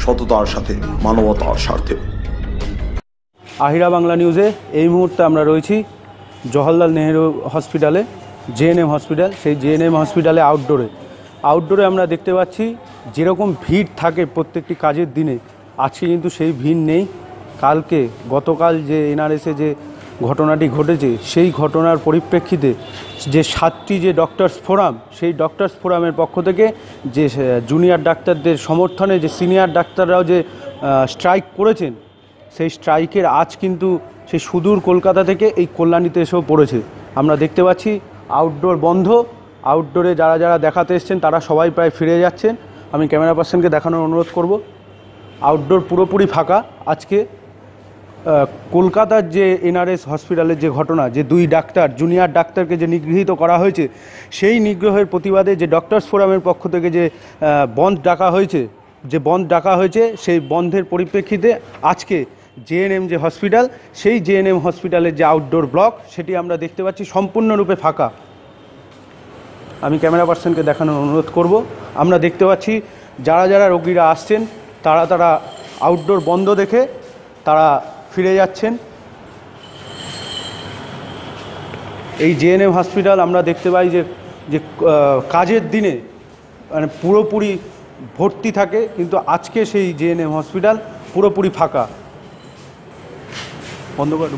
সততার সাথে, মানবতার স্বার্থে। আহিরা বাংলা নিউজে এই মুহূর্তে আমরা রয়েছি জওহরলাল নেহেরু হসপিটালে, জেএনএম হসপিটাল। সেই জেএনএম হসপিটালে আউটডোরে আমরা দেখতে পাচ্ছি যেরকম ভিড় থাকে প্রত্যেকটি কাজের দিনে, আজকে কিন্তু সেই ভিড় নেই। গতকাল যে এনআরএসে যে ঘটনাটি ঘটেছে, সেই ঘটনার পরিপ্রেক্ষিতে যে 7টি যে ডক্টরস ফোরাম, সেই ডক্টরস ফোরামের পক্ষ থেকে যে জুনিয়র ডাক্তারদের সমর্থনে যে সিনিয়র ডাক্তাররাও যে স্ট্রাইক করেছেন, সেই স্ট্রাইকের আজ কিন্তু সেই সুদূর কলকাতা থেকে এই কল্যাণীতে এসেও পড়েছে। আমরা দেখতে পাচ্ছি আউটডোর বন্ধ। আউটডোরে যারা দেখাতে এসছেন তারা সবাই প্রায় ফিরে যাচ্ছেন। আমি ক্যামেরা পার্সনকে দেখানোর অনুরোধ করব। আউটডোর পুরোপুরি ফাঁকা। আজকে কলকাতার যে এনআরএস হসপিটালের যে ঘটনা, যে 2 ডাক্তার জুনিয়র ডাক্তারকে যে নিগৃহীত করা হয়েছে, সেই নিগ্রহের প্রতিবাদে যে ডক্টরস ফোরামের পক্ষ থেকে যে বন্ধ ডাকা হয়েছে, সেই বন্ধের পরিপ্রেক্ষিতে আজকে জেএনএম যে হসপিটাল, সেই জেএনএম হসপিটালের যে আউটডোর ব্লক, সেটি আমরা দেখতে পাচ্ছি সম্পূর্ণরূপে ফাঁকা। আমি ক্যামেরা পার্সনকে দেখানোর অনুরোধ করব। আমরা দেখতে পাচ্ছি যারা রোগীরা আসছেন তারা আউটডোর বন্ধ দেখে তারা ফিরে যাচ্ছেন। এই জেএনএম হসপিটাল আমরা দেখতে পাই যে কাজের দিনে মানে পুরোপুরি ভর্তি থাকে, কিন্তু আজকে সেই জেএনএম হসপিটাল পুরোপুরি ফাঁকা। বন্ধ কর।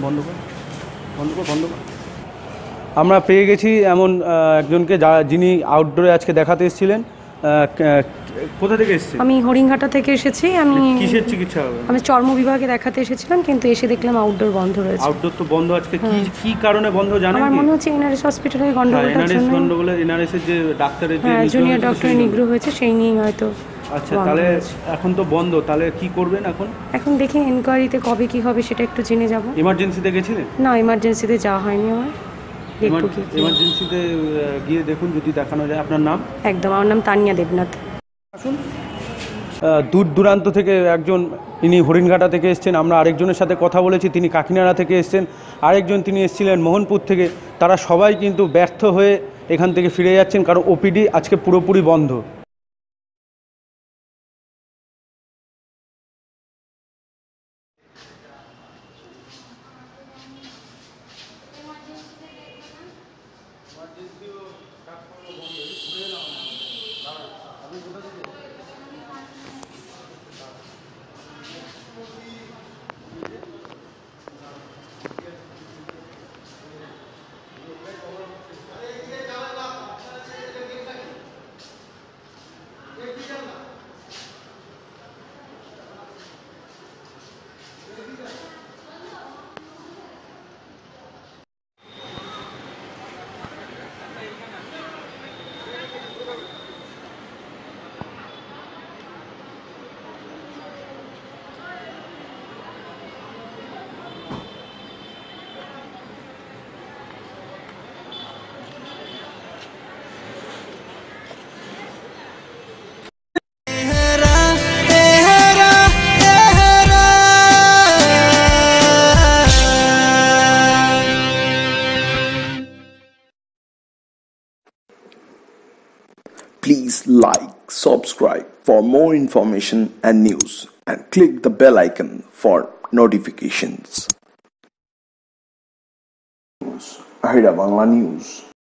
আমরা পেয়ে গেছি এমন একজনকে যিনি আউটডোরে আজকে দেখাতে এসেছিলেন। কোথা থেকে এসেছেন? আমি হরিণঘাটা থেকে এসেছি। আমি কিসের চিকিৎসা হবে? আমি চর্ম বিভাগে দেখাতে এসেছিলাম, কিন্তু এসে দেখলাম আউটডোর বন্ধ রয়েছে। আউটডোর তো বন্ধ আজকে। কি কারণে বন্ধ জানেন? আমার মনে হচ্ছে এনআরএস হসপিটালের গন্ডগোল, এনআরএস এর যে ডাক্তারের যে জুনিয়র ডক্টর নিগ্রহ হয়েছে, সেই নিয়ে হয়তো। আচ্ছা, তাহলে এখন তো বন্ধ, তাহলে কি করবেন এখন? দেখি এনকোয়ারিতে কবে কি হবে সেটা একটু জেনে যাব। এমার্জেন্সিতে গেছিলেন? না, এমার্জেন্সিতে যাওয়া হয়নি আমার। এমার্জেন্সিতে গিয়ে দেখুন যদি দেখানো যায়। আপনার নাম? একদম, আমার নাম তানিয়া দেবনাথ। আসুন। দূর দূরান্ত থেকে একজন, ইনি হরিণঘাটা থেকে এসছেন। আমরা আরেকজনের সাথে কথা বলেছি, তিনি কাকিনাড়া থেকে এসছেন। আরেকজন তিনি এসেছিলেন মোহনপুর থেকে। তারা সবাই কিন্তু ব্যর্থ হয়ে এখান থেকে ফিরে যাচ্ছেন, কারণ ওপিডি আজকে পুরোপুরি বন্ধ। Please like, subscribe for more information and news, and click the bell icon for notifications. Ahira Bangla News.